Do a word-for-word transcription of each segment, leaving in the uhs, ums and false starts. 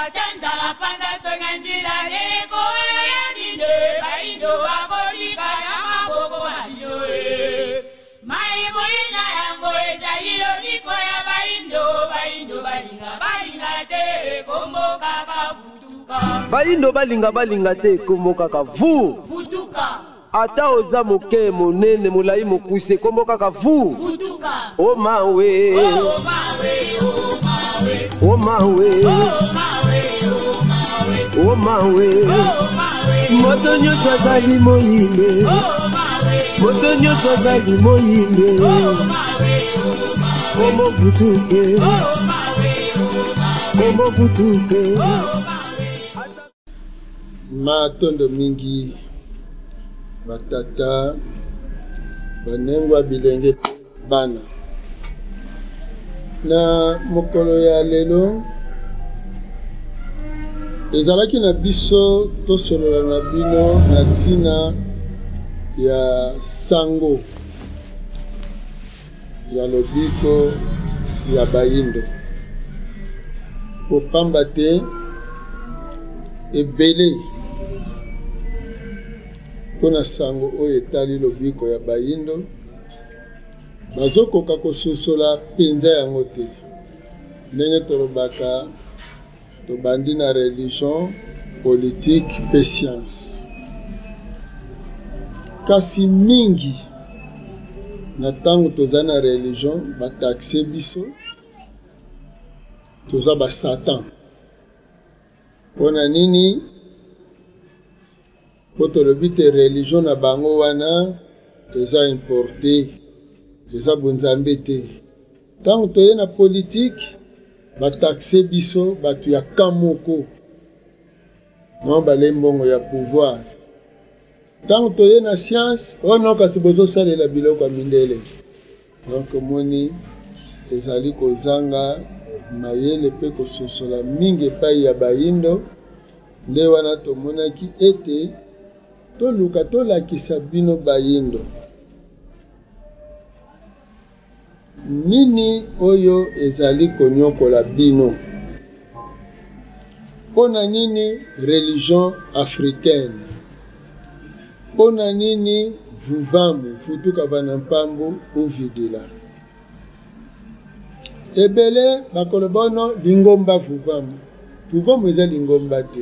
Tanza la panda songanzila leko ya dide baindo akolika ya maboko manyo mai boina yango ejayo liko ya baindo baindo balinga balinga te kombo kaka futuka baindo balinga balinga te kombo kaka vu futuka ata oza moke monene molai mokuse kombo kaka vu futuka o mawe o mawe o mawe o mawe o o mawe moto nyonso azali moyimbe moto nyonso azali moyimbe kombo futuke kombo futuke matondo mingi batata banengwa bilenge bana na mokolo ya lelo ezalaki na biso tosolola na bino na ntina ya sango ya lobiko ya bayindo popamba te ebele mpona sango oyo etali lobiko ya bayindo bazokoka kososola mpenza yango te ndenge tolobaka tobandi na religion politique mpe science kasi mingi na ntango toza na religion batakse biso toza basatan mpona nini po tolobi te religion na bango wana eza importe eza bonzambe te ntango toye na politique bataxe biso bato ya kamoko no bale mbongo ya pouvoir ntango toye na science oyo no kasi bozosalela biloko ya mindele donc omoni ezali kozanga mayele mpe kososola mingi epai ya bayindo nde wana tomonaki ete toluka tolakisa bino bayindo nini oyo ezali konyokola bino mpona nini religion africaine mpona nini vuvamu futuka bana mpambu ovidela ebele bakoloba ono lingomba vuvamu vuvamu eza lingomba te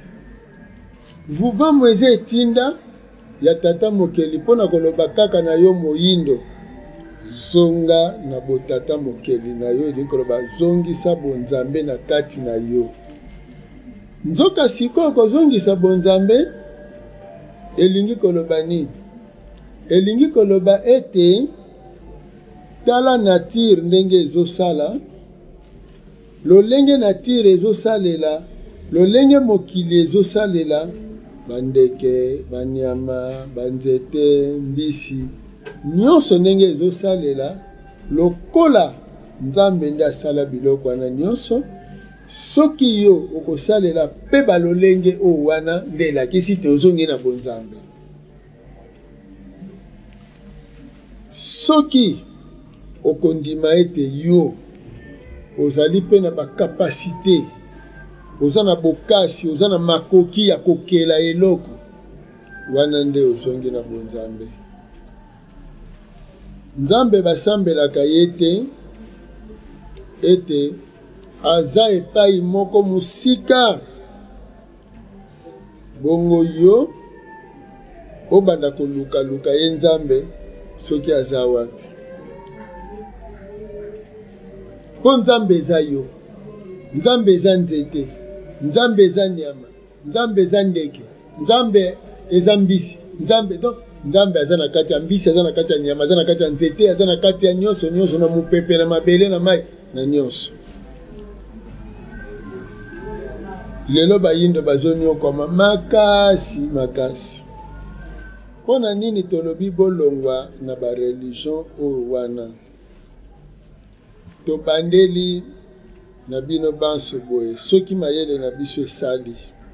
vuvamu eza etinda ya tata mokeli mpona koloba kaka na yo moyindo zonga na botata mokeli na yo elingi koloba zongisa bonzambe na kati na yo nzoka sikoyo kozongisa bonzambe elingi koloba nini elingi koloba ete tala nature ndenge ezosala lolenge nature ezosalela lolenge mokili ezosalela bandeke banyama banzete mbisi nyonso ndenge ezosalela lokola nzambe nde asala biloko wana nyonso soki yo okosalela mpe balolenge oyo wana nde elakisi te ozongi na bonzambe soki okondima ete yo ozali mpe na bakapasite oza na bokasi oza na makoki ya kokela eloko wana nde ozongi na bonzambe nzambe basambelaka ye te ete aza epai moko musika bongo yo obanda kolukaluka ye nzambe soki aza wapi mpo nzambe eza yo nzambe eza nzete nzambe eza nyama nzambe eza ndeke nzambe eza mbisi nzambe donc nzambe aza na kati ya mbisi aza na kati ya nyama aza na kati ya nzete aza na kati ya nyonso nyonso na mopepe na mabele na mai na nyonso lelo bayindo bazonyokoma makasi makasi mpona nini tolobi bolongwa na bareligion oyo wana tobandeli na bino banso boye soki mayele na biso esali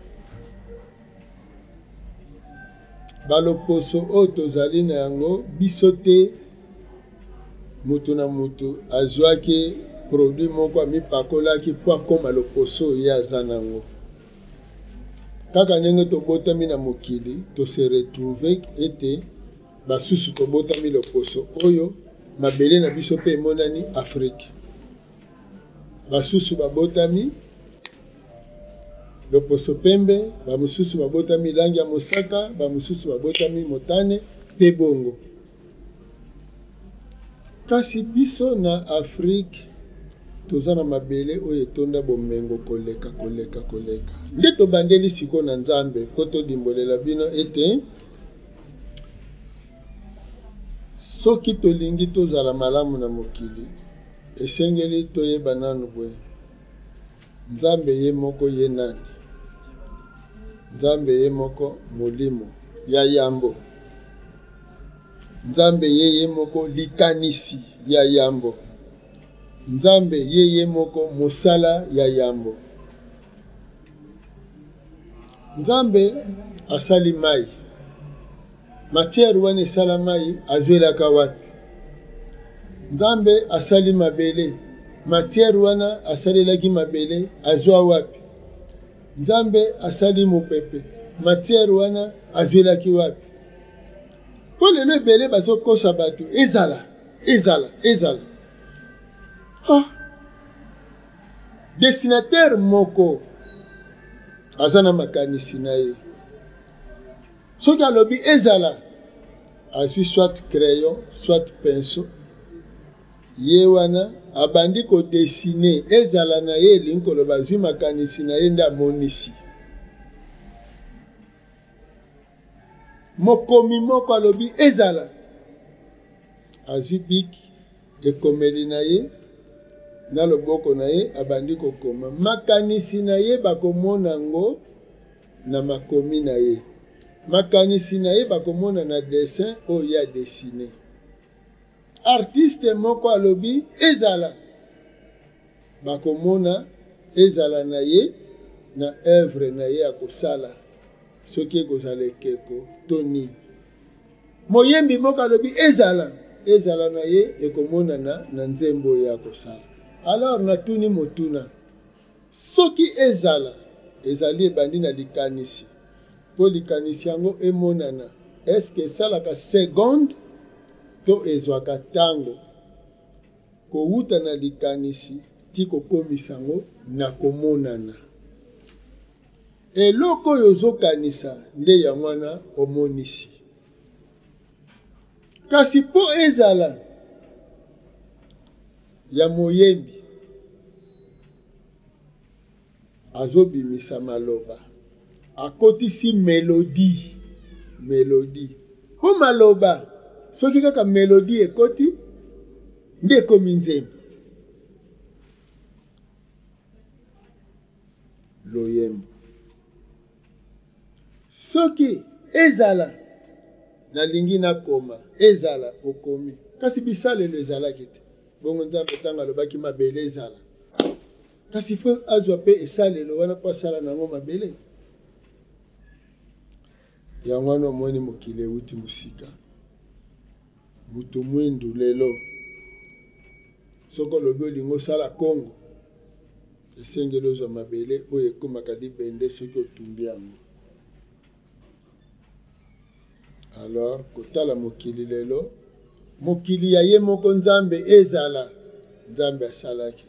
baloposo oyo tozali na yango biso te mutu na mutu azwaki produit moko amipakolaki po akoma loposo oyo aza nango. Kaka ndenge tobotami na mokili tose retrouve ete basusu tobotami loposo oyo mabele na biso pe emonani Afrique. Basusu babotami loposo pembe, bamususu babotami langi ya mosaka, bamususu babotami motane pe bongo. Kasi biso na Afrique toza na mabele oyo etonda bomengo koleka koleka koleka. Nde tobandeli siko na Nzambe po todimbolela bino ete soki tolingi tozala malamu na mokili esengeli toyeba nanu boye Nzambe ye moko ye nani. Nzambe ye moko molimo ya yambo. Nzambe ye ye moko likanisi ya yambo. Nzambe ye ye moko mosala ya yambo. Nzambe asali mai. Matière wana esala mai azwelaka wapi? Nzambe asali mabele. Matière wana asalelaki mabele azwa wapi? Nzambe asali mopepe. Matière wana azwelaki wapi? Po lelo ebele bazokosa bato ezala ezala ezala. Ah. Dessinateur moko azana makanisi na ye. Soki alobi ezala azwi soit crayon soit pinceau. Ye wana abandi ko dessiner ezala na ye linkolo bazwi makanisi na ye nda monisi. Mokomi moko alobi ezala azwi biki ekomeli na ye na loboko na ye abandi kokoma. Makanisi na ye bakomona ngo na makomi na ye. Makanisi na ye bakomona na dessin oyo ya dessiner. Artiste moko alobi ezala bakomona ezala na ye na œuvre na ye akosala soki ekozala ekeko to nini. Moyembi moko alobi ezala ezala na ye ekomonana na nzembo oyo ya kosala. Alors natuni motuna soki ezala ezali ebandi na likanisi po likanisi yango emonana eske esalaka seconde to ezwaka tango kowuta na likanisi ti kokomisa yango na komonana. Eloko oyo ozokanisa nde yango wana omonisi. Kasi po ezala ya moyembi azobimisa maloba akotisi melodi melodi po maloba soki kaka melodi ekoti nde ekomi nzembo. Loyembo soki ezala nalingi nakoma ezala okomi. Kasi bisalelo ezalaki te. Bongo Nzambe tanga alobaki mabele ezala. Kasi fo azwa pe esalelo wana po asala nango mabele. Yango wana omoni mokili ewuti mosika. Mutu mwindu lelo soko lobi olingo osala Kongo esengeli ozwa mabele oyo ekomaka libende soki otumbi yango. Alors kotala mokili lelo mokili ya ye moko Nzambe ezala Nzambe asalaki.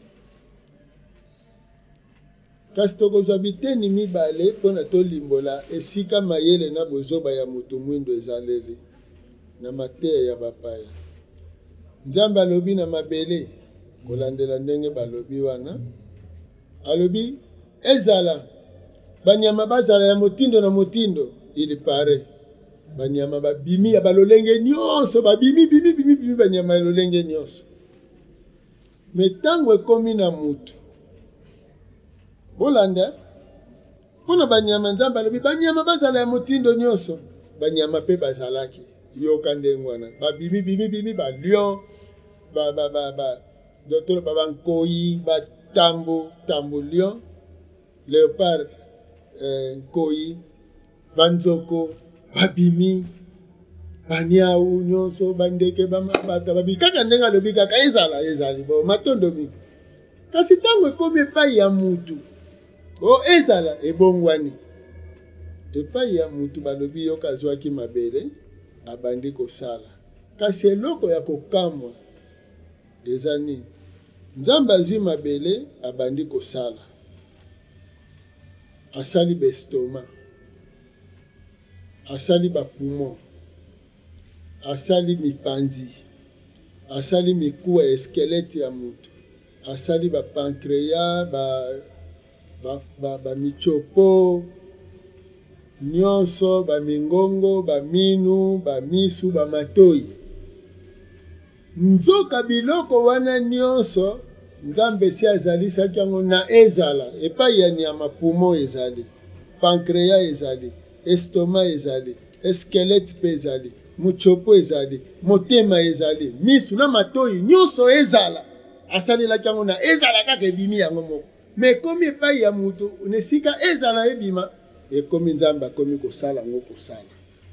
Kasi tokozwa biteni mibale mpona tolimbola esika mayele na bozoba ya mutu mwindu ezaleli na mateya ya bapaya. Nzambe alobi na mabele kolandela ndenge balobi wana alobi ezala banyama bazala ya motindo na motindo ili pare. Banyama babimi ya balolenge nyonso babimi bimi bimi bimi banyama ya lolenge nyonso. Metango ekomi na mutu bolanda pona banyama Nzambe alobi banyama bazala ya motindo nyonso banyama pe bazalaki yoka ndenge wana babimi bimi bimi ba lion ba ba ba ba docteur baba nkoyi ba tambo tambo lion léopard eh, nkoyi banzoko babimi banyau nyonso bandeke bamabata babi kaka ndenge alobi kaka ezala ezali bo matondo mi kasi ntango ekomi epai ya mutu o ezala ebongwani epai ya mutu balobi yoka azwaki mabele abandi kosala kasi eloko ya kokamwa eza nini nzambe azwi mabele abandi kosala asali bestoma asali bapumo asali mipanzi asali mikuwa ya skelete ya mutu asali bapancréas ba ba ba, ba michopo nyonso bamingongo baminu bamisu bamatoi nzoka biloko wana nyonso nzambe si azalisaki yango na ezala epai ya nyama pumo ezali pancréas ezali estoma ezali eskelete mpe ezali muchopo ezali motema ezali misu na matoi nyonso ezala asalelaki yango na ezala kaka ebimi yango moko me ekomi epai ya mutu nesika ezala ebima ekomi nzambe akomi kosala yango kosala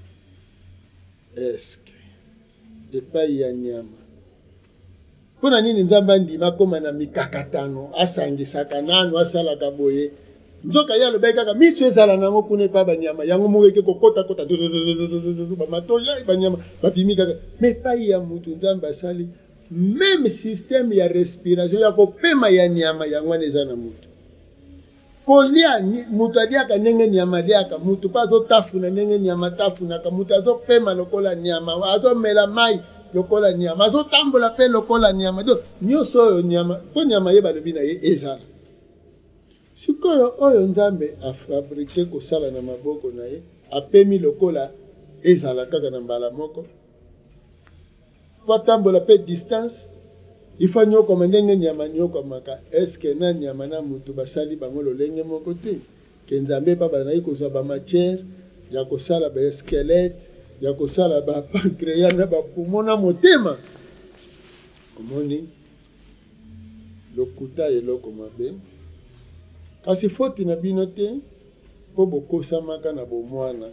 eske epai ya nyama mpona nini nzambe andima akoma na mikakatano asangisaka nanu asalaka boye nzoka ye alobaki kaka miso ezala nango kuna epai banyama yango moko eke kokotakota bamatoi banyama babimi kaka me epai ya mutu nzambe asali même système ya respiration ya kopema ya nyama yango wana eza na mutu kolia mutu aliaka ndenge nyama aliaka mutu mpe azotafuna ndenge nyama atafunaka mutu azopema lokola nyama azomela mai lokola nyama azotambola mpe lokola nyama do nyonso oyo nyama mpo nyama ye balobi na ye ezala sikoyo oyo nzambe afabrike kosala na maboko na ye apemi lokola ezala kaka na mbala moko po atambola mpe distance ifa nyokoma ndenge nyama nyokomaka eske na nyama na mutu basali bango lolenge moko te ke nzambe mpa bazalaki kozwa bamatiere ya kosala baskelete ya kosala bapancréas na bapumo na motema omoni lokuta eloko mabe kasi foti na bino te mpo bokosamaka na bomwana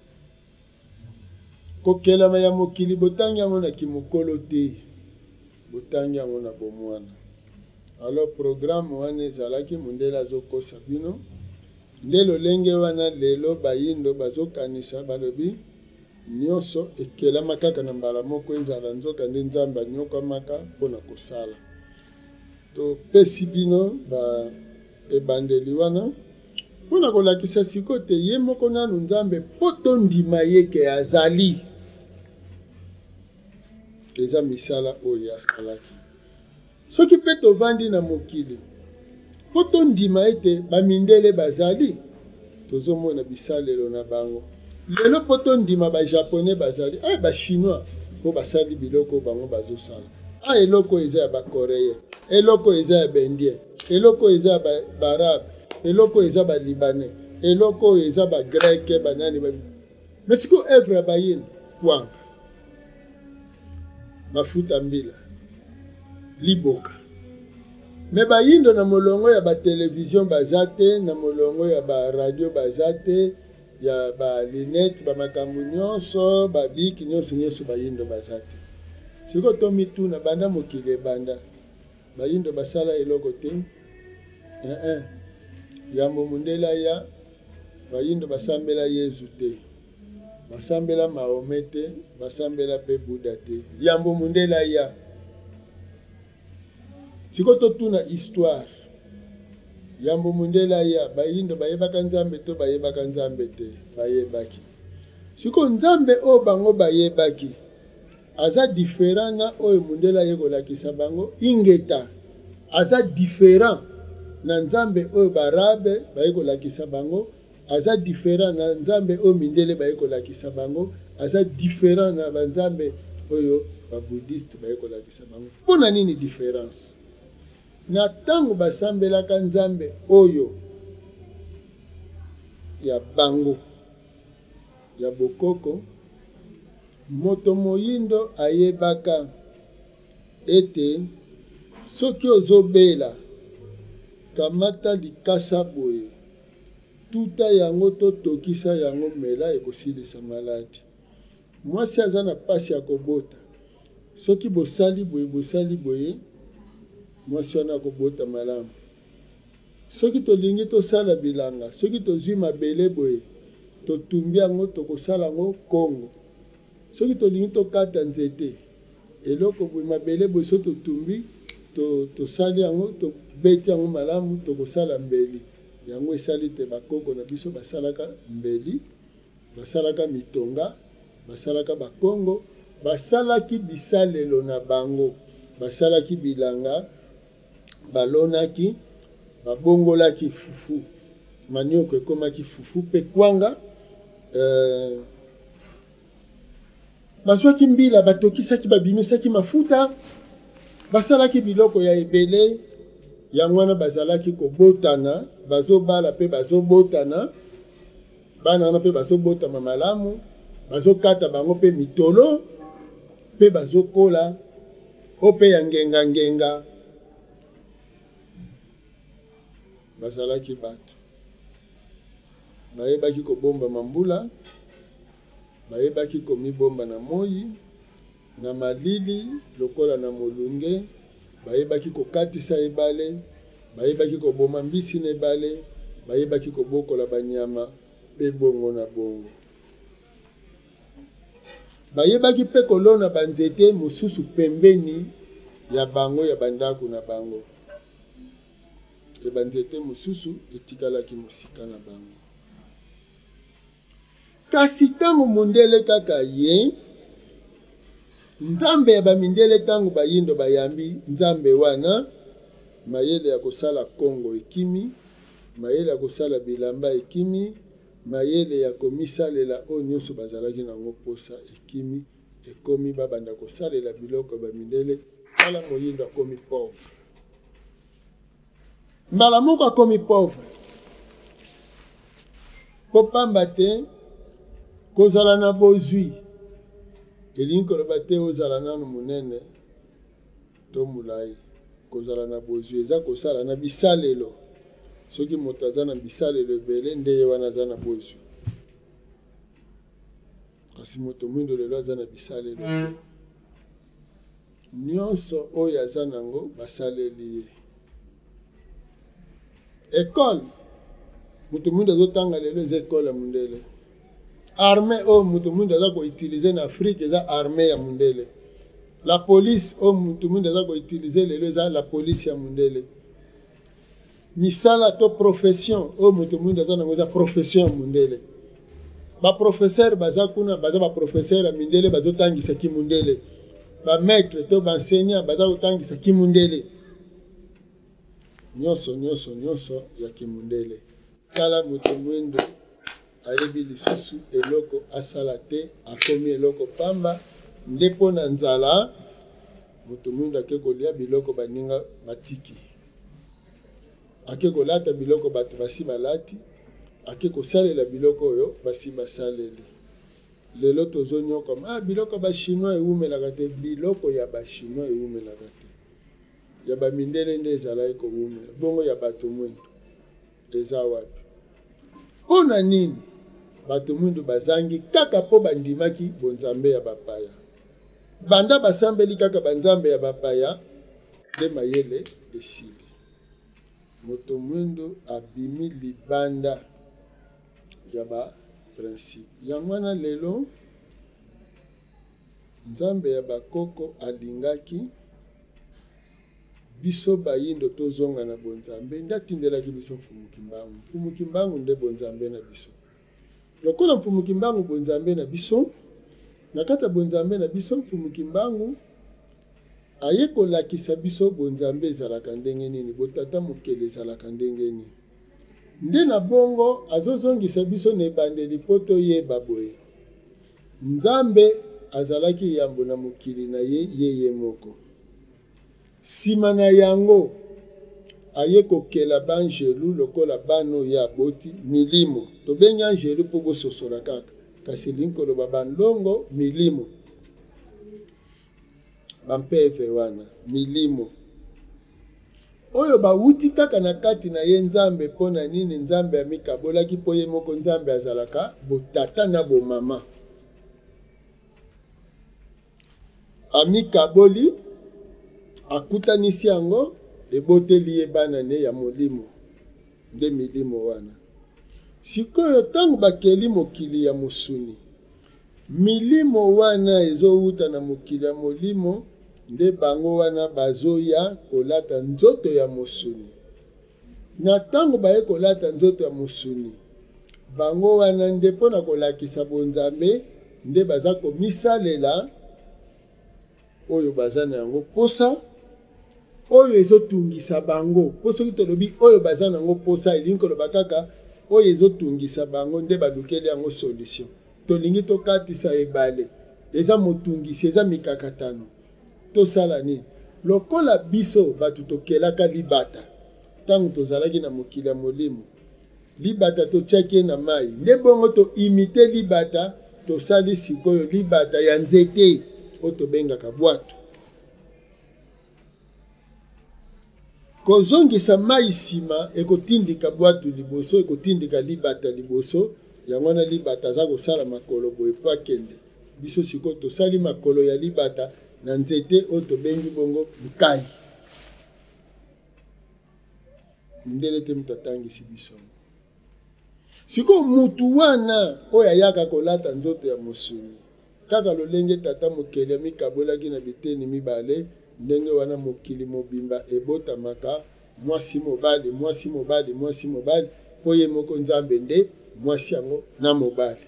kokelama ya mokili botangi yango na kimokolo te botangi yango na bomwana alors programme wana ezalaki mondele azokosa bino nde lolenge wana lelo bayindo bazokanisa balobi nyonso ekelama kaka na mbala moko ezala nzoka nde nzambe anyokamaka mpona kosala topesi bino ba ebandeli wana mpona kolakisa siko te ye moko nanu nzambe mpo tondima ye ke azali eza misala oyo asalaki soki mpe tovandi na mokili mpo tondima ete bamindele bazali tozomona bisalelo na bango lelo mpo tondima bajaponais bazali a bachinois mpo basali biloko bango bazosala a eloko eza ya bakoréen eloko eza ya baindien eloko eza ya baarabe eloko eza balibanais eloko eza bagreke banani mais siko evre ya bayino kwanga mafuta mbila liboka me bayindo na molongo ya batelevizyon baza te na molongo ya baradio baza te ya balinete bamakambo nyonso babiki nyonso nyonso bayindo baza te siko tomituna banda mokili ebanda bayindo basala eloko te eh eh yambo mundela ya bayindo basambela yezu te basambela mahome te basambela mpe buda te yambo mundela ya siko totuna histoire yambo mundela ya bayindo bayebaka nzambe to bayebaka nzambe te bayebaki siko nzambe oyo bango bayebaki aza différent na oyo mundela ye kolakisa bango ingeta aza différent na nzambe oyo barabe baye kolakisa bango aza différent na nzambe oyo mindele baye kolakisa bango aza différent na banzambe oyo babudiste baye kolakisa bango mpona nini différence na ntango basambelaka nzambe oyo ya bango ya bokoko moto moyindo ayebaka ete soki ozobela kamata likasa boye tuta yango totokisa yango mela ekosilisa maladi mwasi aza na pasi ya kobota soki bosali boye bosali boye mwasi wana akobota malamu. Soki tolingi tosala bilanga, soki tozwi mabele boye totumbi yango tokosala yango kongo. Soki tolingi tokata nzete eloko boye mabele boye so totumbi tosali yango tobeti yango malamu tokosala mbeli. Yango esali te bakoko na biso basalaka mbeli, basalaka mitonga, basalaka bakongo, basalaki bisalelo na bango, basalaki bilanga, balonaki, babongolaki fufu, manioko ekomaki fufu pe kwanga, euh, bazwaki mbila batokisaki babimisaki mafuta, basalaki biloko ya ebele, yango wana bazalaki kobotana, bazobala pe bazobotana, bana wana pe bazobotama malamu, bazokata bango pe mitolo, pe bazokola, ope ya ngenga ngenga, bazalaki bato. Bayebaki kobomba mambula, bayebaki komibomba na moyi, na malili, lokola na molunge, bayebaki kokatisa ebale, bayebaki koboma mbisi na ebale, bayebaki kobokola banyama, pe bongo na bongo. Bayebaki pe kolona banzete mosusu pembeni ya bango ya bandako na bango. E banzete mosusu etikalaki mosika na bango. Kasi tango mondele kaka ye, nzambe ya bamindele tango bayindo bayambi nzambe wana, mayele ya kosala kongo ekimi, mayele ya kosala bilamba ekimi, mayele ya komisalela o nyonso bazalaki nango posa ekimi, ekomi babanda kosalela biloko bamindele, kala moyindo akomi pauvre. Mbala moko akomi pauvre. Popamba te kozala na bozwi. Elingi koloba te ozala nanu munene to mulai. Kozala na bozwi eza kosala na bisalelo. Soki moto aza na bisalelo ebele nde ye wana aza na bozwi. Kasi moto mwindo lelo aza na bisalelo te. Nyonso oyo aza nango basaleli ye. École, mutu mundu azotanga lelo eza école ya mundele. Armée o mutu mundu aza ko utiliser na Afrique eza armée ya mundele. La police o mutu mundu aza ko utiliser lelo eza la police ya mundele. Misala to profession o mutu mundu aza nango eza profession ya mundele. Ba professeur baza kuna baza ba professeur ya mundele bazotangisa ki mundele. Ba maître to ba enseignant baza kotangisa ki mundele. Nyonso nyonso nyonso ya kimundele. Kala moto mwendo ayebi lisusu eloko asala te akomi eloko pamba ndepo na nzala moto mwendo ake kolia biloko baninga batiki. Ake kolata biloko bato basi balati, ake kosalela biloko oyo basi basaleli. Lelo tozonyo kama ah biloko ba chinois ewumelaka te, biloko ya ba chinois ewumelaka te. Ya ba mindele nde ezalaki kowumela bongo ya bato mwendo eza wapi mpona nini bato mwendo bazangi kaka po bandimaki bonzambe ya bapaya banda basambeli kaka banzambe ya bapaya nde mayele esili moto mwendo abimi libanda ya ba principe yango wana lelo nzambe ya bakoko alingaki biso bayindo tozonga na bonzambe ndatindelaki biso mfumukimbangu mfumukimbangu nde bonzambe na biso lokola mfumukimbangu bonzambe na biso nakata bonzambe na biso mfumukimbangu aye kolakisa biso bonzambe ezalaka ndenge nini botata mokele ezalaka ndenge nini nde na bongo azozongisa biso na ebandeli po toyeba boye nzambe azalaki yambo na mokili na ye ye ye moko. Sima na yango aye kokela banjelu lokola bano ya boti milimo tobengi anjelu po bososola kaka kasi linkolo babandongo milimo bampeve wana milimo oyo bawuti kaka na kati na ye nzambe pona nini nzambe amikabolaki po ye moko nzambe azalaka botata na bomama amikaboli akutanisi yango eboteli ye bana ne ya molimo nde milimo wana sikoyo ntango bakeli mokili ya mosuni milimo wana ezowuta na mokili ya molimo nde bango wana bazoya kolata nzoto ya mosuni na ntango baye kolata nzoto ya mosuni bango wana nde mpo na kolakisa bonzambe nde baza komisalela oyo baza na yango posa oyo ezotungisa bango po soki tolobi oyo baza na yango posa elingi koloba kaka oyo ezotungisa bango nde balukeli yango solution tolingi tokatisa ebale eza motungisi eza mikakatano tosala nini lokola biso bato tokelaka libata ntango tozalaki na mokili ya molimo libata totiaki na mai nde bongo toimite libata tosali sikoyo libata ya nzete oyo tobengaka bwato kozongisa mai nsima ekotindika bwato liboso ekotindika libata liboso yango wana libata aza kosala makolo boye po akende biso sikoyo tosali makolo ya libata na nzete oyo tobengi bongo bukai ndele te mutu atangisi biso sikoyo mutu wana oyo ayaka kolata nzoto ya mosuni kaka lolenge tata mokili amikabolaki na biteni mibale ndenge wana mokili mobimba ebotamaka mwasi mobali mwasi mobali mwasi mobali po ye moko nzambe nde mwasi yango na mobali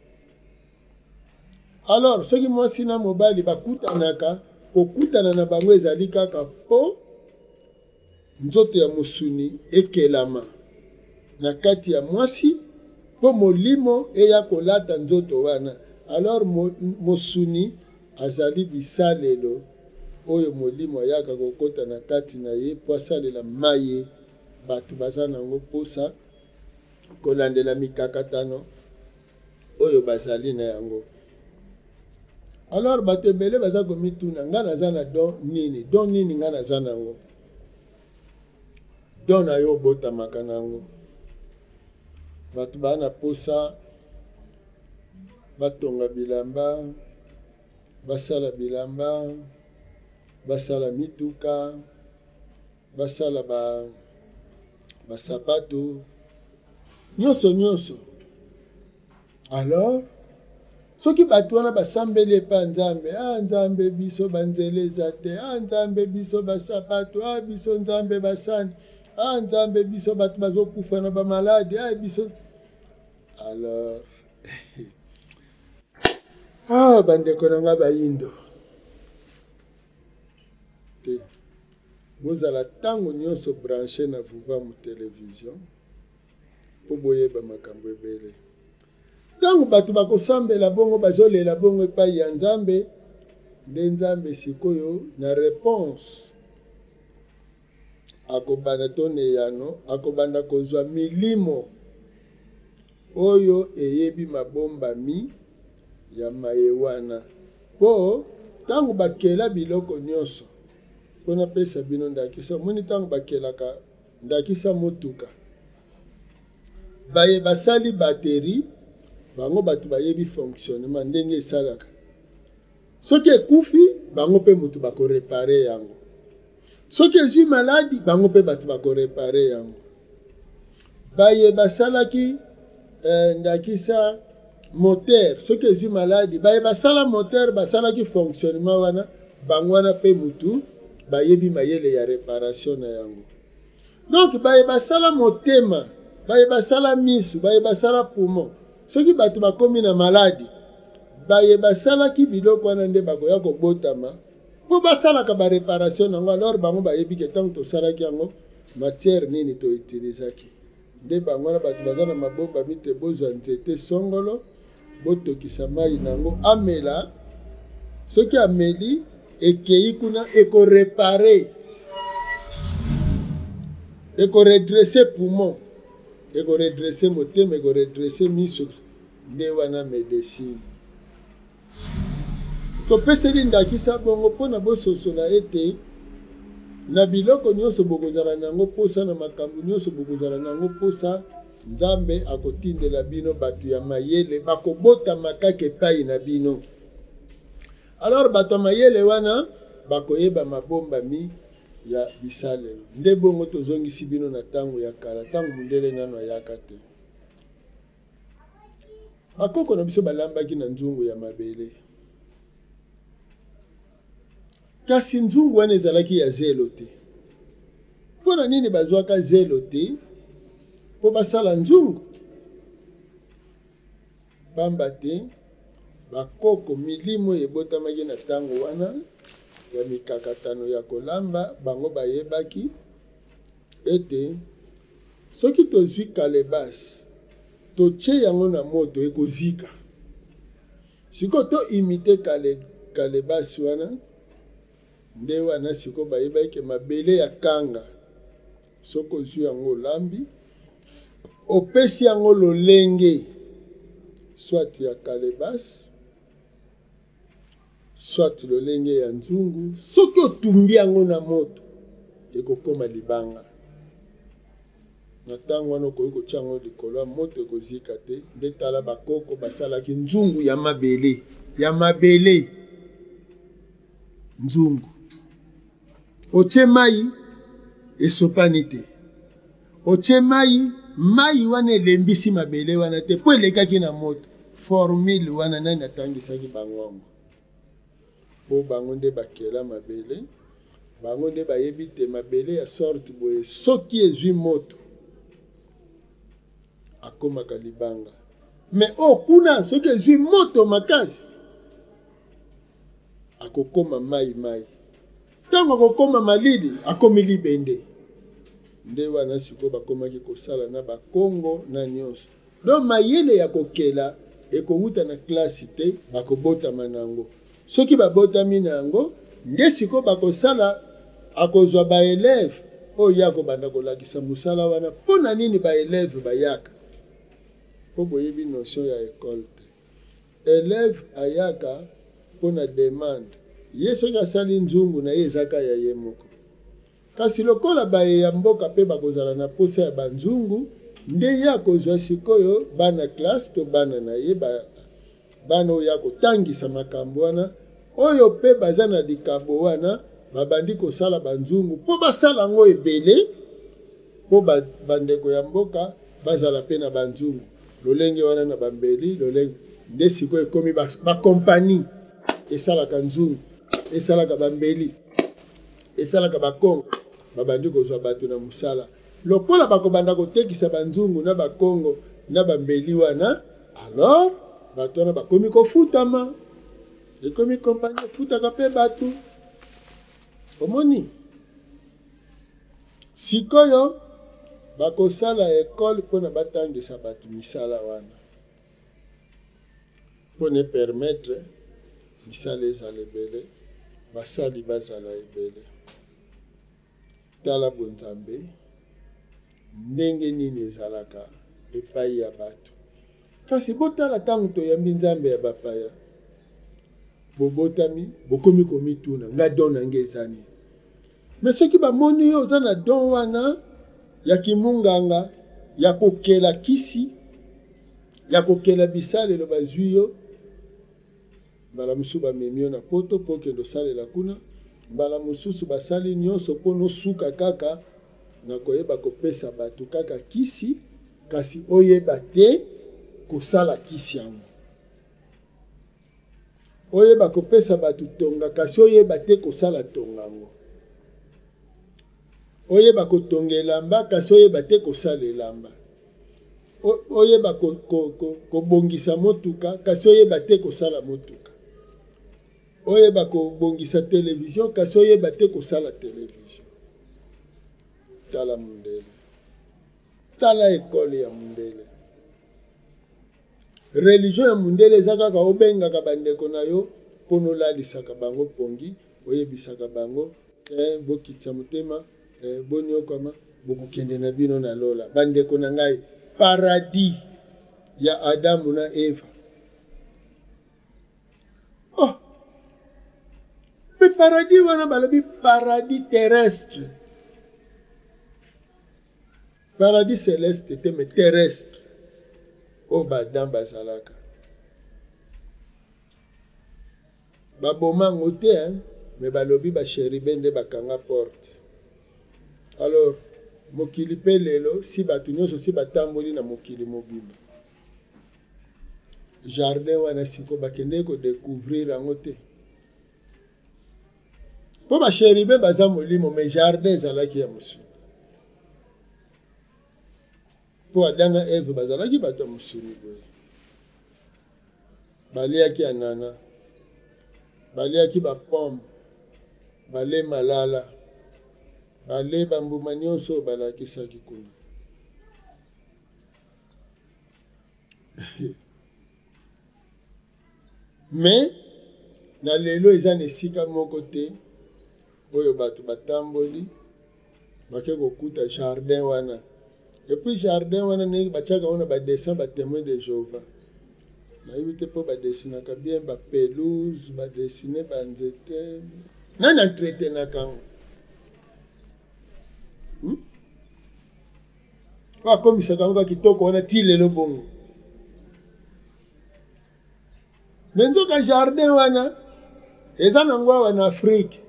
alors soki mwasi na mobali bakutanaka kokutana na bango ezali kaka po nzoto ya mosuni ekelama na kati ya mwasi po molimo eya kolata nzoto wana alors mosuni azali bisalelo oyo molimo ayaka kokota na kati na ye po asalela maye bato baza nango posa kolandela mikakatano oyo bazali na yango alors bato ebele baza komituna nga naza na don nini don nini nga naza nango don na yo obotamaka nango bato baa na posa batonga bilamba basala bilamba basala mituka basala ba basapato nyonso nyonso alors soki bato wana basambeli epa nzambe a nzambe biso banzela eza te a nzambe biso basapato a biso nzambe basani a nzambe biso bato bazokufa na bamaladi a biso alors ah bandeko na nga bayindo te bozala ntango nyonso branche na vuvamu television po boyeba makambo ebele ntango bato bakosambela bongo bazolela bongo epai ya nzambe nde nzambe sikoyo na réponse akobanda to neyano akobanda kozwa milimo oyo eyebi mabombami ya maye wana po ntango bakela biloko nyonso mpo napesa bino ndakisa moni ntango bakelaka ndakisa motuka baye basali bateri bango bato bayebi fonctionnement ndenge esalaka soki ekufi bango mpe motu bakorepare yango soki ezwi maladi bango mpe bato bakorepare yango baye basalaki eh, ndakisa moteur soki ezwi maladi baye basala moteur basalaki fonctionnement wana bango wana mpe motu bayebi mayele ya réparation na yango donc baye basala motema baye basala misu baye basala poumon soki bato bakomi na maladi baye basalaki biloko wana nde bakoya kobotama po basalaka baréparation nango alors bango bayebi ke ntango tosalaki yango matière nini toutilisaki nde bango wana bato baza na mabomba mite bozwa nzete songolo botokisa mai nango amela soki ameli ekei kuna ekorepare ekoredresse poumon ekoredresse motema ekoredresse miso nde wana médecine topeseli ndakisa bongo mpona bososola ete na biloko nyonso bokozala nango posa na makambo nyonso bokozala nango posa nzambe akotindela bino bato ya mayele bakobotama kaka epai na bino alors bato ya mayele wana bakoyeba mabombami ya bisalelo nde bongo tozongisi bino na ntango ya kala ntango mundele nano ayaka te bakoko na biso balambaki na nzungu ya mabele kasi nzungu wana ezalaki ya zelo te mpo na nini bazwaka zelo te mpo basala nzungu pamba te bakoko milimo ebotamaki na ntango wana ya mikakatano ya kolamba bango bayebaki ete soki tozwi kalebasi totie yango na moto ekozika siko to imite kale kalebasi wana nde wana siko bayebaki ke mabele ya kanga soki ozwi yango olambi opesi yango lolenge soit ya kalebasi soit lolenge ya nzungu soki otumbi yango na moto ekokoma libanga na ntango wana okoki kotia yango likolo ya moto ekozika te nde tala bakoko basalaki nzungu ya mabele ya mabele nzungu otie mai esopani te otie mai mai wana elembisi mabele wana te mpo elekaki na moto formule wana nani atangisaki bango yango po bango nde bakela mabele bango nde bayebi te mabele ya sorte boye soki ezwi moto akomaka libanga me o kuna soki ezwi moto makasi akokoma mai mai ntango akokoma malili akomi libende nde wana siko bakomaki kosala na bakongo na nyonso don mayele ya kokela ekowuta na klasi te bakobotama nango soki babotami nango nde siko bakosala akozwa baeleve oyo akobanda kolakisa mosala wana mpo na nini baeleve bayaka mpo boyebi notion ya ekole te eleve ayaka mpo na demande ye soki asali nzungu na ye ezaka ya ye moko kasi lokola baye ya mboka mpe bakozala na posa ya banzungu nde ye akozwa sikoyo bana klase to bana na ye bana oyo akotangisa makambo wana oyo mpe baza na likambo wana babandi kosala banzungu mpo basala yango ebele mpo bandeko ya mboka bazala mpe na banzungu lolenge wana na bambeli lolenge nde sikoyo ekomi bakompani esalaka nzungu esalaka bambeli esalaka bakongo babandi kozwa bato na mosala lokola bakobanda kotekisa banzungu na bakongo na bambeli wana alors bato wana bakomi kofutama ekomi kompani efutaka mpe bato omoni sikoyo bakosala ekole mpona batangisa bato misala wana mpona epermettre misala ezala ebele basali bazala ebele tala bonzambe ndenge nini ezalaka epai ya bato kasi botala ntango toyambi nzambe ya bapaya bobotami bokomi komituna nga don nange ezani me soki bamoni yo oza na don wana ya kimunganga ya kokela kisi ya kokela bisalelo bazwi yo mbala mosusu bamemi yo na poto mpo okende osalela kuna mbala mosusu basali nyonso mpo nosuka kaka na koyeba kopesa bato kaka kisi kasi oyeba te kosala kisi yango oyeba kopesa bato tonga kasi oyeba te kosala tonga yango oyeba kotonga elamba kasi oyeba te kosala elamba oyeba kobongisa motuka kasi oyeba te kosala motuka oyeba kobongisa televizio kasi oyeba te kosala televizio tala mundele tala ekole ya mundele religion ya mundele eza kaka obengaka bandeko na yo mpo nolalisaka bango pongi oyebisaka bango eh, bokitisa motema eh, boniokama bokokende na bino na lola bandeko na ngai paradis ya Adamu na Eva oh pe paradis wana balobi paradis terrestre paradis céleste te me terrestre o badam bazalaka babomango te me balobi basheribe nde bakanga porte Alors, mokili pe lelo, si batu nyonso si batamboli na mokili mobimba. Jardin wana siko bakende ko découvrir yango te. Po ba chéribe baza molimo mais jardin ezalaki ya mosu. Po Adana Eve bazalaki bato ya mosuni boye. Baliaki anana. Baliaki ba pomme. Bale malala. Bale bambuma nyonso balakisaki kuna. Mais na lelo eza na esika moko te oyo bato batamboli bake kokuta jardin wana. Et puis jardin wana ne batiaka wana badessin batémoin de Jéhovah. Nayebi te mpo badesinaka bien bapelouse badesine banzete nani entretenaka yango hmm? Akomisaka yango kitoko wana ti lelo bongo. Mais nzoka jardin wana eza nango awa na Afrique.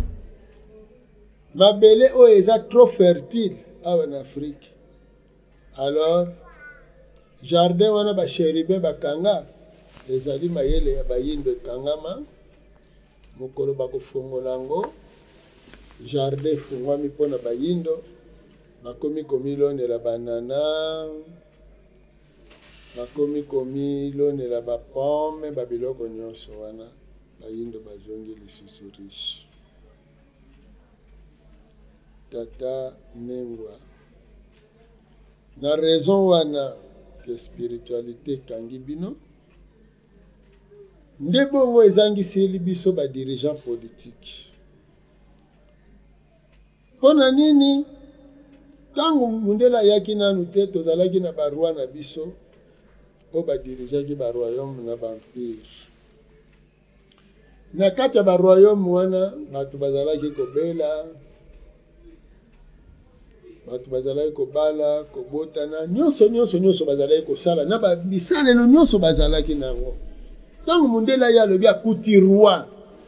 Mabele oyo eza trop fertile awa na Afrique. Alors jardin wana ba chérubin bakanga ezali mayele ya bayindo ekangama mokolo bakofongola yango jardin efungwami mpona bayindo bakomi komilonela banana bakomi komilonela bapome babiloko nyonso wana bayindo bazongi lisusu riche. Tata Mengwa na raison wana ke spiritualité ekangi bino nde bongo ezangiseli biso badirigeant politique. Mpona nini ntango mundele ayaki nanu te tozalaki na baroi na biso oyo badirigeaki baroyaume na baempire. Na kati ya baroyaume wana bato bazalaki kobela bato bazalaki kobala kobotana nyonso nyonso nyonso bazalaki kosala na bisalelo nyonso bazalaki nango. Ntango mundele ye alobi akuti roi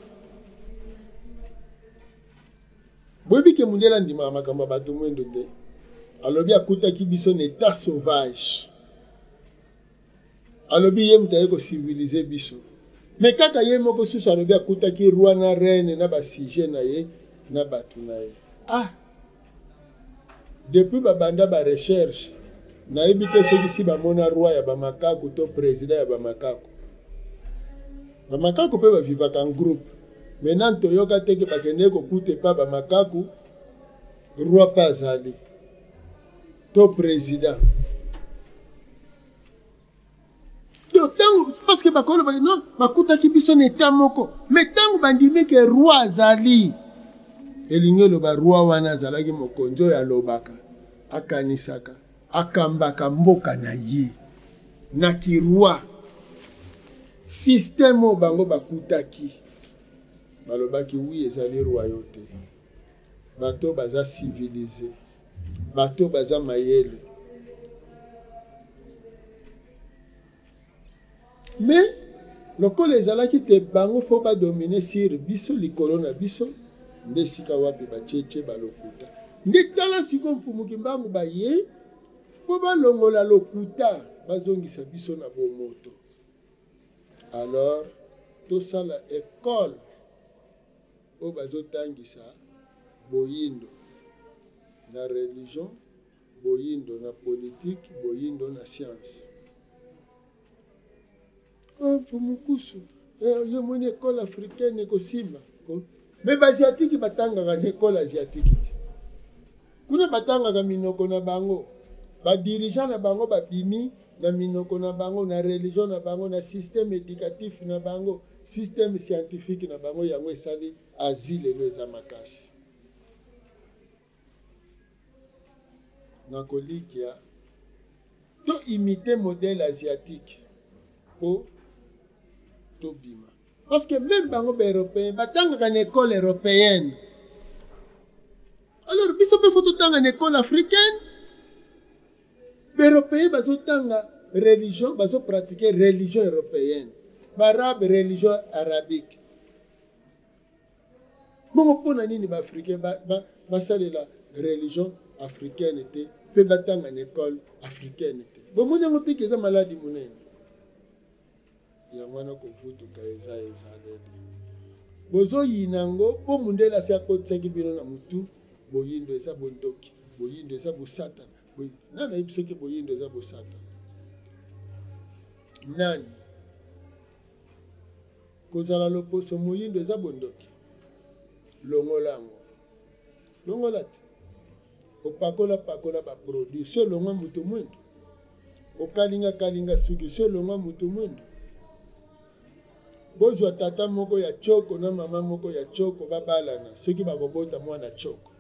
boyebi ke mundele andimaka makambo ya bato mwendo te. Alobi akutaki biso na état sauvage. Alobi ye moto aye kocivilize biso. Me kaka ye moko susu alobi akutaki roi na reine na basije na ye na bato na ye. Ah, depuis babanda ba recherche nayebi te soki si bamona roi ya bamakaku to président ya bamakaku. Bamakaku mpe bavivaka en groupe. Maintenant toyoka teke bakende kokuta epa bamakaku roi mpe azali to président. Parce que bakolo ba non bakutaki biso na état moko. Mais tango bandimi ke roi azali elingi loba roi wana azalaki mokonzi oyo alobaka akanisaka akambaka mboka na ye na kiroi. Système oyo bango bakutaki balobaki wi ezali royauté. Bato baza civilisé, bato baza mayele. Mais lokola ezalaki te bango fo badomine sur biso likolo na biso nde sika wapi bacheche balokuta. Nde tala siko mfumuki mbangu baye po balongola lokuta bazongisa biso na bomoto. Alors tosala école oyo bazotangisa boyindo na religion, boyindo na politique, boyindo na science. Mfumukusu yo moni école africaine ekosimba. Mais basiatiki batangaka na école asiatique te. Kuna batangaka minoko na bango badirigeant na bango babimi na minoko na bango na religion na bango na système éducatif na bango système scientifique na bango yango esali asile lelo eza makasi. Na kolikia to imiter modèle asiatique po to bima. Parce que même bango ba européen batangaka na école européenne. Alors biso pe faut tanga na école africaine. Les Européens bazotanga religion, bazo pratiquer religion européenne. Barabe religion arabique. Bongo pona nini ba africain ba ba basalela religion africaine te mpe batanga na école africaine te bomoni yango teke eza maladi monene yango wana kovutuka eza ezaleli bozoyina yango mpo mundele asi akotisaki bino na mutu boyindo eza bondoki boyindo eza bosatana nani ayebi soki boyindo eza bosatana nani kozala loposo moyindo eza bondoki longola yango longola te opakola pakola baproduit so olongwa moto mwindo okalinga kalinga suki so olongwa moto mwindo bozwa tata moko ya choko na mama moko ya choko babalana soki bakobota mwana choko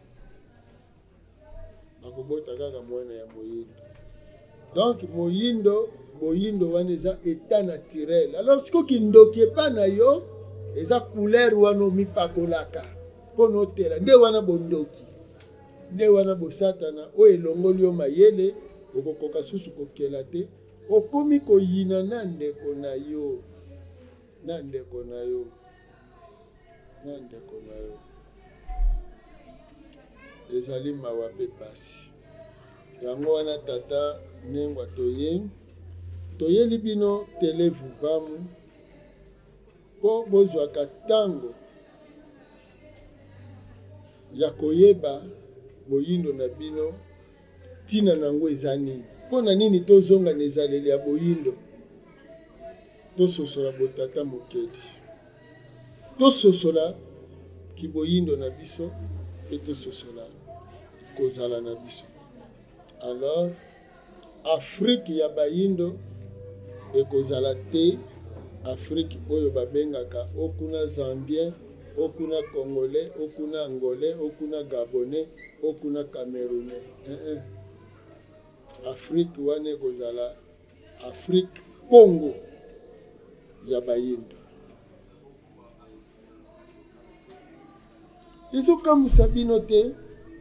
bakobota kaka mwana ya moyindo donc moyindo boyindo wana eza état naturel alors sikoki ndoki epa na yo eza couleur wana omipakolaka mpo notela nde wana bondoki nde wana bosatana oyo elongoli yo mayele okokoka susu kokela te okomi koyina na ndeko na yo na ndeko na yo na ndeko na yo ezali mawa mpe pasi yango wana tata nengwa toye toyeli bino televuvamu mpo bozwaka ntango ya koyeba boyindo na bino ntina nango eza nini mpo na nini tozonga na ezaleli ya boyindo tososola botata mokeli tososola kiboyindo na biso mpe tososola kozala na biso alors afrique ya bayindo ekozala te afrique oyo babengaka okuna zambien okuna congolais okuna angolais okuna gabonais okuna camerounais eh, eh. afrique wana ekozala afrique congo ya bayindo ezokamwisa bino te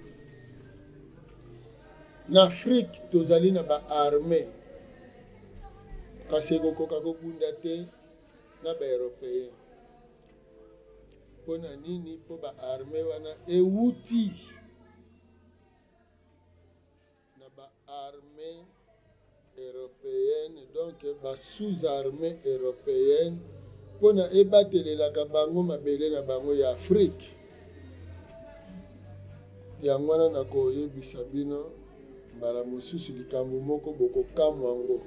na afrique tozali na baarmée kasi ekokoka kobunda te na baeuropéen mpo na nini mpo baarmée wana ewuti na baarmée européenne donc basous-armée européenne mpo na ebatelelaka bango mabele na bango ya afrique yango wana na koyebisa bino mbala mosusu likambo moko bokokamwa yango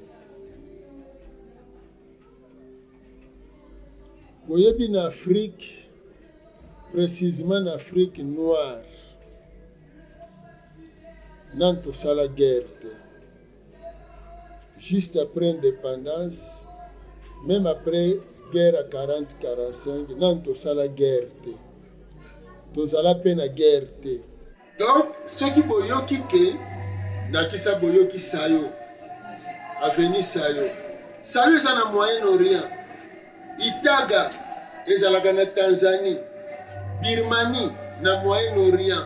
boyebi na afrique précisément na afrique noire nani tosala guerre te juste après indépendance même après guerre à quarante quarante-cinq nani tosala guerre te tozala mpe na guerre te donc soki boyoki ke nakisa boyoki sayo aveni sayo sayo eza na moyen orient itaga ezalaka na tanzanie birmanie na moyen orient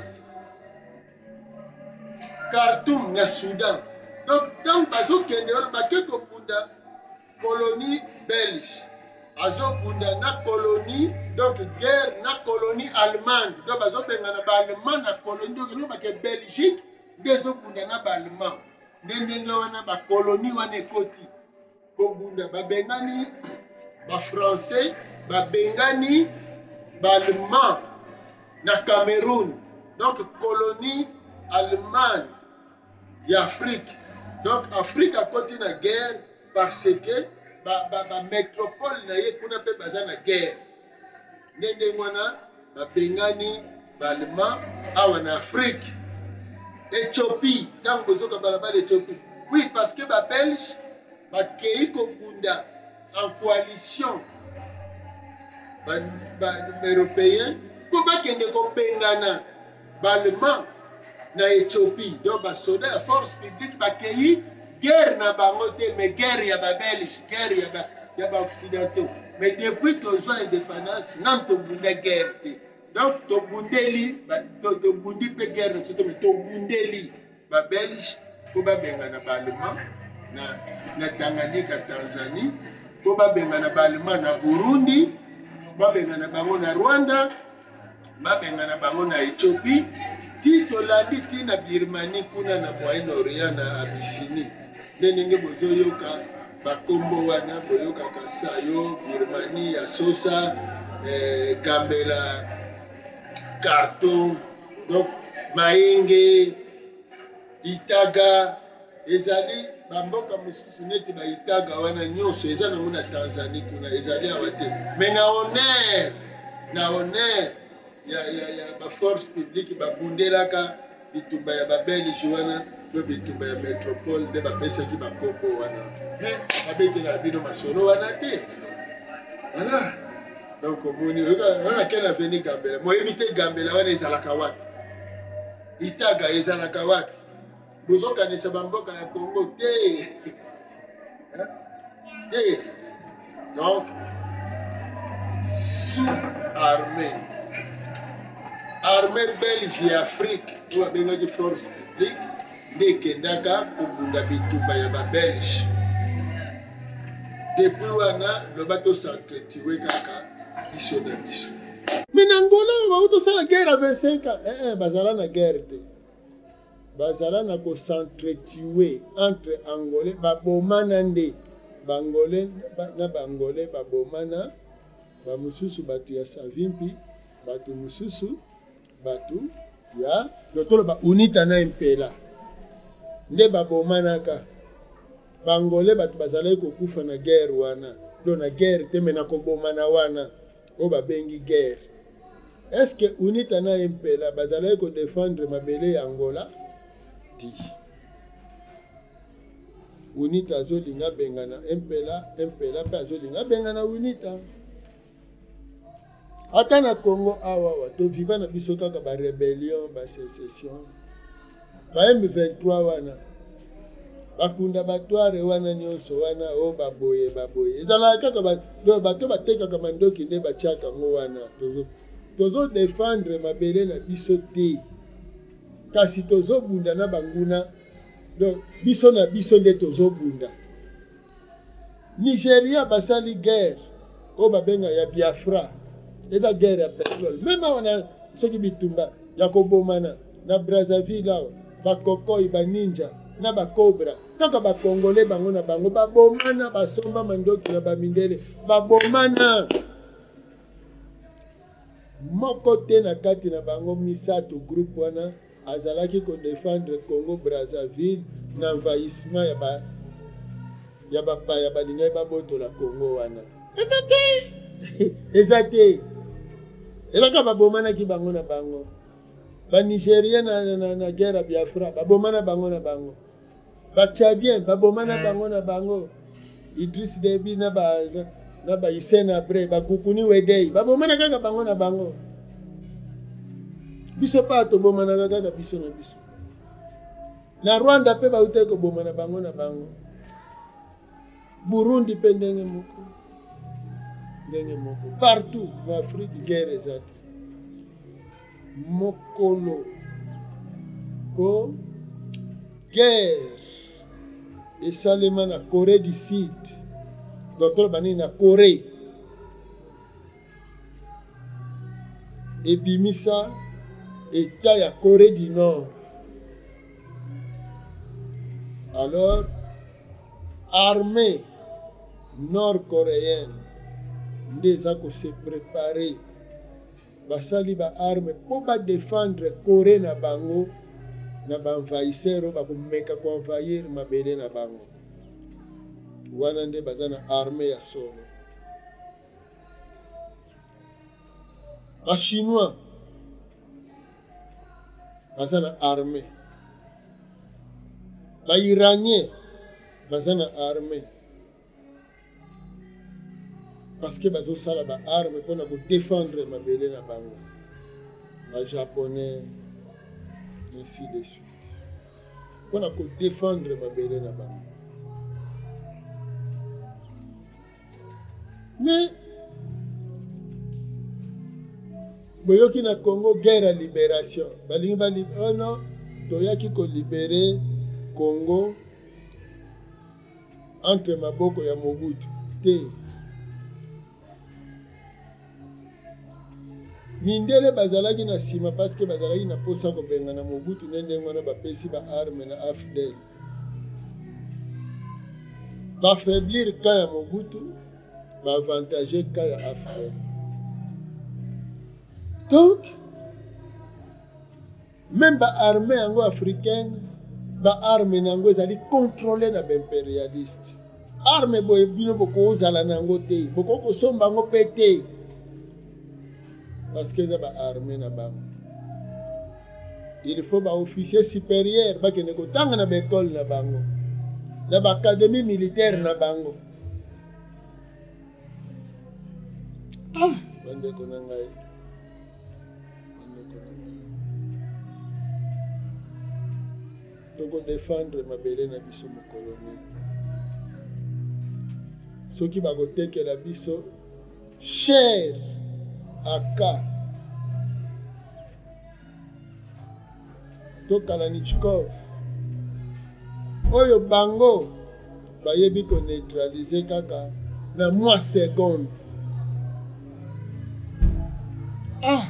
khartoum na soudan donc ntango bazokende wana bake kobunda colonie belge azobunda na colonie donc guerre na colonie allemande donc bazobengana baallemand na colonie donc no bake belgique nde ezobunda na baallemand nde ndenge wana bacolonie wana ekoti kobunda babengani bafrançais babengani baallemand na Cameroun donc colonie allemande ya Afrique donc Afrique akoti na guerre parce que ba ba, ba métropole na ye kuna pe baza na guerre ndenge wana babengani baallemand awa na Afrique Éthiopie tant bozoka balabala Éthiopie oui parce que ba belge bakei kobunda en coalition ba ba européen ko bakende kobengana baallemand na Éthiopie donc ba soda ya force publique bakei guerre na bango te mais guerre ya ba belge guerre ya ba ya ba occidentaux mais depuis qu'ils ont indépendance nan to bunda guerre te donc to bundeli to to bundi pe guerre to to bundeli ba belge ko ba bengana ba allemand na na Tanganyika Tanzanie ko ba bengana ba allemand na Burundi ba bengana bango na Rwanda ba bengana bango na Éthiopie ti tolandi ti na Birmanie kuna na Moyen-Orient na Abyssinie nde ndenge bozoyoka bakombo wana boyokaka Sayo Birmanie ya Sosa eh, Gambela Carton donc Maenge Itaga ezali bamboka mosusu neti baitaga wana nyonso eza nango na Tanzanie kuna ezali awa te mais na honneur na honneur ya, ya, ya baforce publique babundelaka bitumba ya babelge wana to bitumba ya métropole nde bapesaki bakombo wana mais babetela bino masolo wana te voilà donc omoni wana kena veni Gambela moyebi te Gambela wana ezalaka wapi Itaga ezalaka wapi bozokanisa bamboka ya Congo te te donc sous armée armée belge ya Afrique oyo babengaki force publique nde ekendaka kobunda bitumba ya babelge depuis wana loba tosentretiwe kaka biso na biso mais na Angola bautosala guerre à vingt-cinq ans eh, eh, bazala na guerre te bazala na kosentretiwe entre Angolais babomana nde bangolais na bangolais babomana bamosusu bato ya Savimbi bato mosusu bato ya lotoloba UNITA na Impela nde babomanaka bangolais bato bazalaki kokufa na guerre wana do na guerre te me na kobomana wana oyo babengi guerre est-ce que UNITA na Impela bazalaki kodefendre mabele ya Angola ti UNITA azolinga bengana Impela Impela mpe azolinga bengana UNITA ata na Congo awawa toviva na biso kaka barébellion basécession ba M vingt-trois wana bakunda batware wana nyonso wana o baboye baboye ezalaka kaka bato batekaka mandoki nde batiaka ngo wana tozo tozo défendre mabele na biso te kasi tozobunda na banguna donc biso na biso nde tozobunda Nigeria basali guerre o babenga ya Biafra eza guerre ya pétrole même wana soki bitumba ya kobomana na Brazzaville awa bakokoi baninja na bakobra kaka bakongole bango na bango babomana basomba mandoki na bamindele babomana moko te na kati na bango misato groupe wana azalaki kodefendre Congo Brazzaville na envahissement ya ba ya bapaya balingai babotola Congo wana eza te eza te ezaka babomanaki bango na bango banigérien na, na, na guerre ya Biafra babomana bango na bango bachadien babomana bango na bango Idriss Déby na ba na ba Hissène Habré bakukuni Wedei babomana kaka bango na bango biso pa tobomana kaka biso na biso na Rwanda pe baute kobomana bango na bango Burundi pe ndenge moko ndenge moko partout na Afrique guerre ezati mokolo ko guerre esalema na Corée du Sud docteur bani na Corée ebimisa état ya Corée du Nord alors armée nord-coréenne nde eza kose préparer basali ba arme po ba défendre Corée na bango na ba envahisseur bakomeka ko envahir mabele na bango wana nde baza na armée ya solo ba chinois baza na armée ba iranien baza na armée parce que bazo sala ba arme pour na ko défendre mabele na bango ba japonais ainsi de suite pour na ko défendre mabele na bango mais boyoki na Congo guerre à libération balingi ba oh non toyaki ko libérer Congo entre maboko ya Mobutu te mindele bazalaki na sima parce que bazalaki na posa kobenga na Mobutu nende ngwana bapesi ba arme na A F D L ba faiblir ka ya Mobutu ba avantager ka ya A F D L. Donc même ba armée yango africaine ba arme nango ezali contrôler na ba impérialiste arme boye bino boko ozala nango te boko kosomba ngo pe te parce que ça ba armée na bango. Il faut ba officier supérieur ba kene ko tanga na ba école na bango na ba académie militaire na bango. Ah bande ko na ngai toko défendre mabele na biso mokoloni soki bakotekela biso cher aka to Kalachnikov oyo bango bayebi ko neutraliser kaka na mois seconde. Ah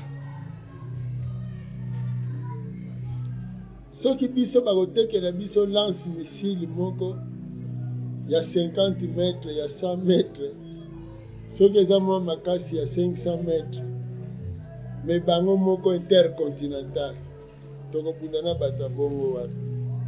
soki biso bakotekela biso lance missile moko ya cinquante mètres ya cent mètres soki eza mwa makasi ya cinq cents mètres mais bango moko intercontinental tokobunda na bato ya bongo wapi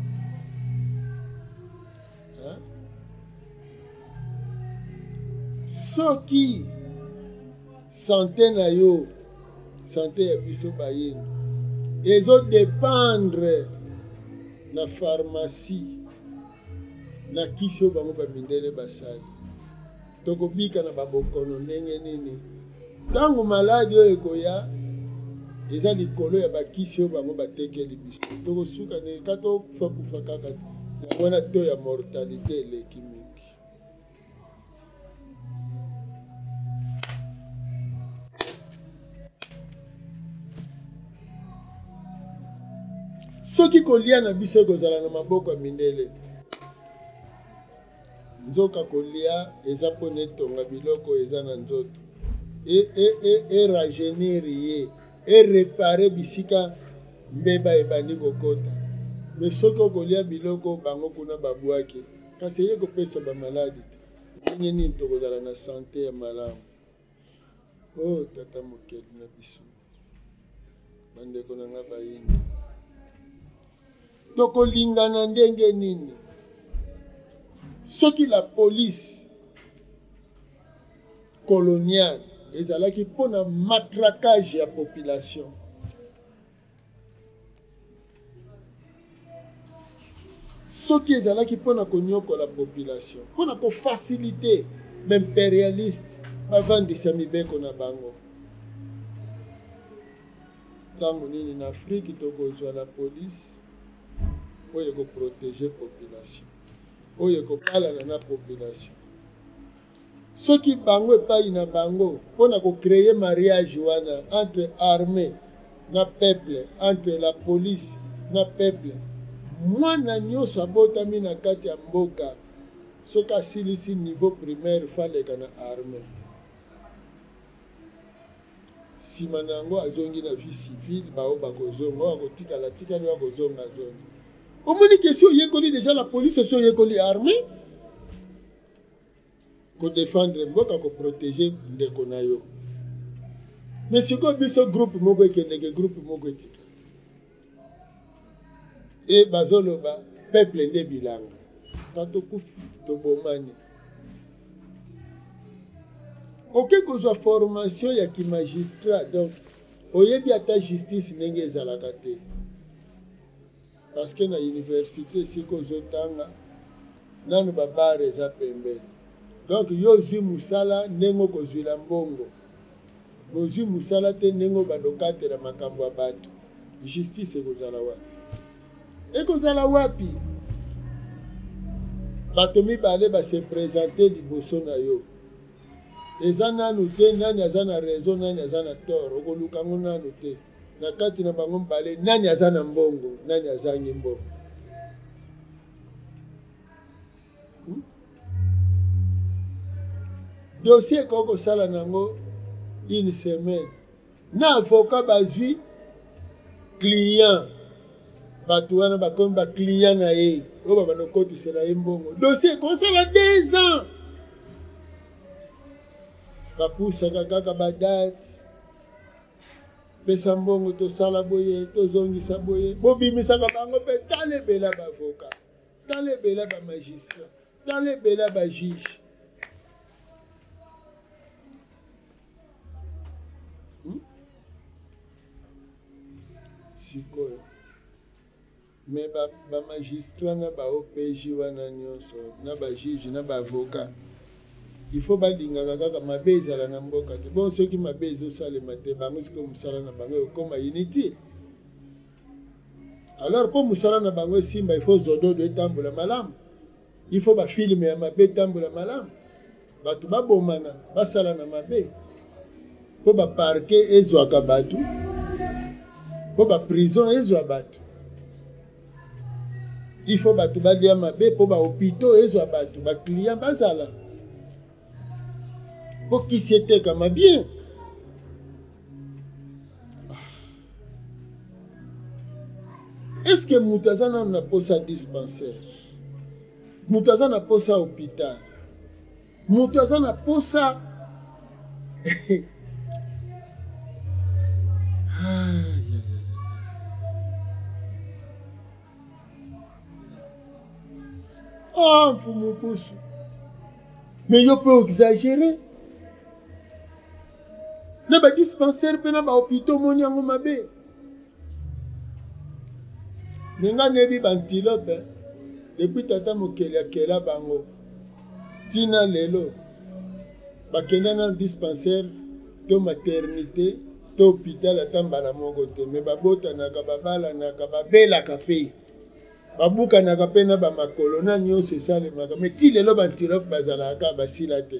soki santé na yo santé ya biso bayeni ezodépendre na pharmacie na kisi oyo bango bamindele basali tokobika na babokono ndenge nini ntango maladi oyo ekoya eza likolo ya bakisi oyo bango batekeli biso tokosuka ne ka tokufa kufa kaka wana to ya mortalité eleki mingi. Soki kolia na biso ekozala na maboko ya mindele nzoka kolia eza mpona etonga biloko eza na nzoto erajeunir ye erepare bisika mbeba ebandi kokota me soki okolia biloko bango kuna babwaki kasi eye kopesa bamaladi te ndenge nini tokozala na sante ya malamu. O tata mokeli na biso bandeko na nga bayini tokolingana ndenge nini soki la police coloniale ezalaki mpona matraquage ya population soki ezalaki mpona konyokola population mpona kofacilite baimpérialiste bavandisa mibeko na bango ntango nini na Afrique tokozwa la police oyo ekoprotege population oyo ekopalana na population soki bango epai na bango mpona kocreye mariage wana entre armée na peuple entre la police na peuple mwana nyonso abotami na kati ya mboka soki asilisi niveau primaire faleka na armée nsima na yango azongi na vie civile bao bakozonga oyo akotikala tikali oyo akozonga azongi omoni ke si oyekoli déjà la police si oyekoli armée kodéfendre mboka koprotege ndeko na yo mais sikoyo biso groupe moko ekendeke groupe moko etika e bazoloba peuple nde bilanga ka tokufi tobomani oke kozwa formation ya kimagistrat donc oyebi ata justice ndenge ezalaka te parce que na université siko ozotanga nanu babare eza pembeni donc yo ozwi musala ndenge okozwila mbongo bozwi musala te ndenge badokatela makambo ya bato justice ekozala wapi ekozala wapi bato mibale base présente liboso na yo eza nanu te nani aza na raison nani aza na tort okoluka ngo nanu te na kati na bango mbale nani aza na mbongo nani azangi mbongo hmm? Dossier koko sala nango une semaine na avocat bazwi client bato wana bakomi ba client na ye oyo babanokotisela ye mbongo dossier ekosala deux ans bapusaka kaka badate pesa mbongo tosala boye tozongisa boye bobimisaka bango mpe talebela bavocat talebela bamagistrat talebela bajuge hmm? sikoyo me bamagistrat na ba O P J wana nyonso na bajuge na bavocat il faut balingaka kaka mabe ezala na mboka te bon soki mabe ezosalema te bango sikoyo mosala na bango ekoma inutile alors mpo mosala na bango esimba il faut zododo etambola malamu il faut bafilme ya mabe etambola malamu bato babomana basala na mabe mpo baparke ezwaka bato mpo baprison ezwa bato il faut bato balia mabe mpo bahopitau ezwa bato baclient bazala mpo kisi etekama bien est-ce que moto aza nano na posa dispensaire moto aza na posa hôpital moto aza na posa ah mfumukusu mais yo mpe exagéré na badispensaire mpe na bahôpitau omoni yango mabe me nga neyebi bantilope depuis tata mokeli akela bango ntina lelo bakenda na dispensaire to maternité to hôpital ata mbala moko te me babotanaka babalanaka babelaka mpe babukanaka mpe na bamakolo na nyonso esalemaka me ti lelo bantilope bazalaka basila te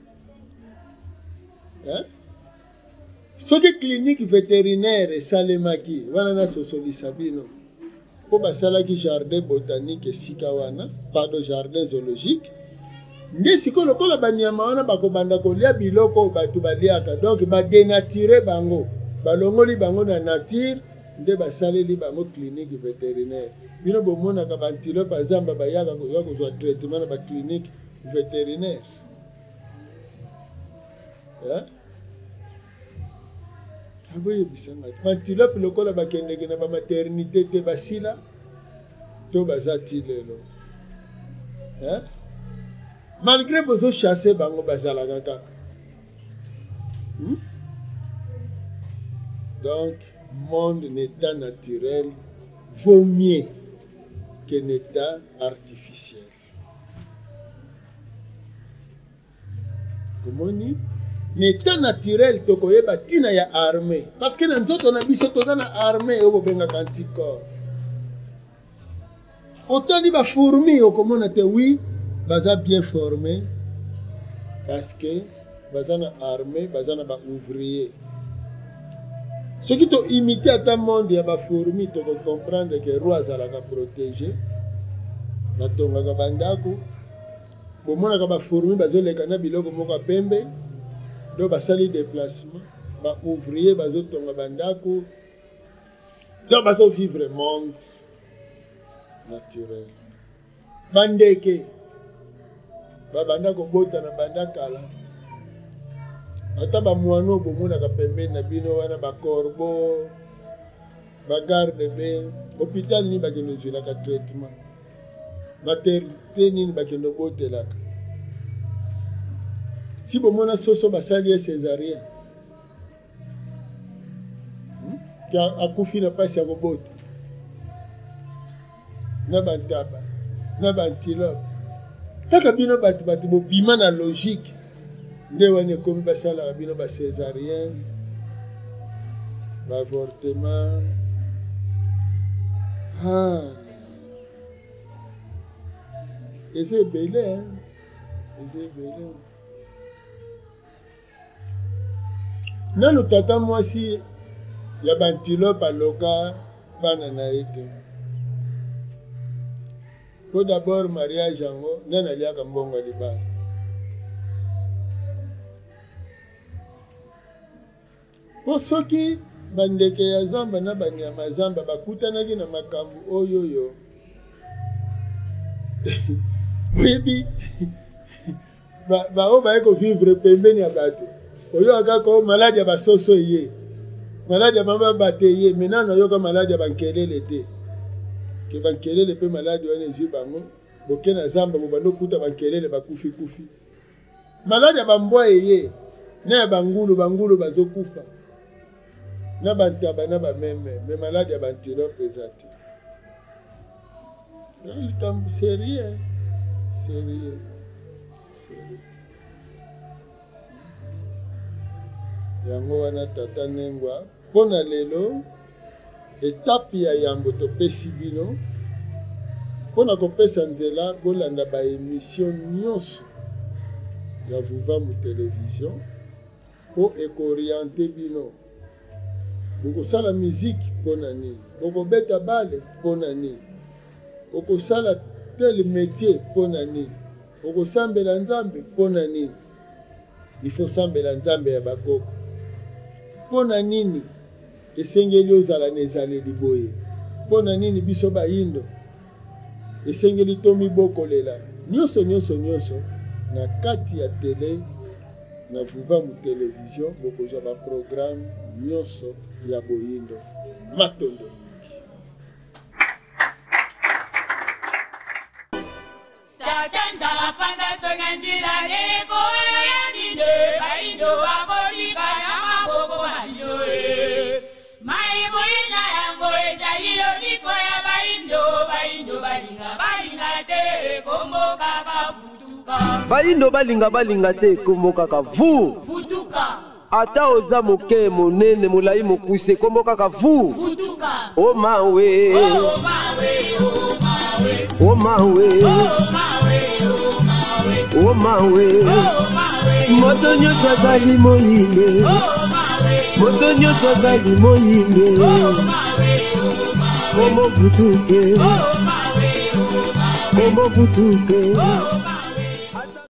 soki clinique vétérinaire esalemaki wana nasosolisa bino mpo basalaki jardin botanique esika wana pardon jardin zoologique nde sikoyo lokola banyama wana bakobanda kolia biloko oyo bato baliaka donc badenature bango balongoli bango na nature nde basaleli bango clinique vétérinaire bino bomonaka bantilope azamba bayaka koya kozwa traitement na baclinique vétérinaire aboyebisanga te bantilope lokola bakendeke na bamaternité te basila to baza ti lelo malgré bozochasse bango bazalaka kaka donc monde n'état naturel vaut mieux qu'un état artificiel. Comment on dit? L'état naturel tokoyeba tina ya armée parce que na nzoto na biso toza na armée oyo bobengaka anticorps otali bafourmi okomona te oui baza bien formé parce que baza na armée baza na baouvrier soki toimite ata monde ya bafourmi tokocomprendre ke roi azalaka protégé batongaka bandako bomonaka bafourmi bazoleka na biloko moko ya pembe do basali déplacement baouvrier bazotonga bandako do bazovivre monde naturel bandeke babanda kobota na banda kala ata bamwano bomonaka pembeni na bino wana bacorbeau bagarde be hôpital nini bakende ozwelaka traitement maternité nini bakende obotelaka si bomona soso basali ye césarien ke akufi na mpasi ya kobota na bantaba na bantilope kaka bino bato bato bobima na logique nde wana ekomi basalaka bino bacésarien baavortement eza ebele eza ebele nano tata mwasi ya bantilope aloka bana na ye te po d'abord mariage yango nani aliaka mbongo ya libala Po soki bandeke ya zamba na banyama zamba bakutanaki na makambo oyo yo. Baby. Ba ba o ba eko vivre pembeni ya bato. Oyo akako malade ya basoso ye. Malade ya mama bate ye. Menano yoka malade ya bankelele te. Ke bankelele pe malade wana ezu bango. Boke na zamba bobando kuta bankelele bakufi kufi. Malade ya bambwa ye. Na bangulu bangulu bazokufa. Na bantaba na ba meme. Me malade ya bantilope ezati. Il est sérieux. Sérieux. Sérieux. Yango wana tata nengwa. Pona lelo. Etape ya yambo topesi bino. Pona kopesa nzela. Bolanda ba émission nyonso. Ya vuva mu télévision. Po ekoriente bino. Boko sala musique pona nini. Boko beta bale pona nini. Boko sala tel métier pona nini. Boko sambela nzambe pona nini. Il faut sambela nzambe ya bakoko. Pona nini esengeli ozala nezale liboye. Pona nini biso bayindo esengeli tomi bokolela. Nyonso nyonso nyonso na kati ya télé na vuva mu télévision bokozwa ba programme nyonso ya boyindo matondo. Tatanza panda songanjira leko ya dinde baindo wakorika ya maboko banyo e mai boina yango ejaliyo liko ya baindo baindo balinga balinga te kombo kaka futuka baindo balinga balinga te kombo kaka vu futuka ata oza moke monene molai mokuse kombo kaka vu futuka o mawe o mawe o mawe o mawe o o mawe moto nyonso azali moyinde moto nyonso azali moyinde kombo futuke kombo futuke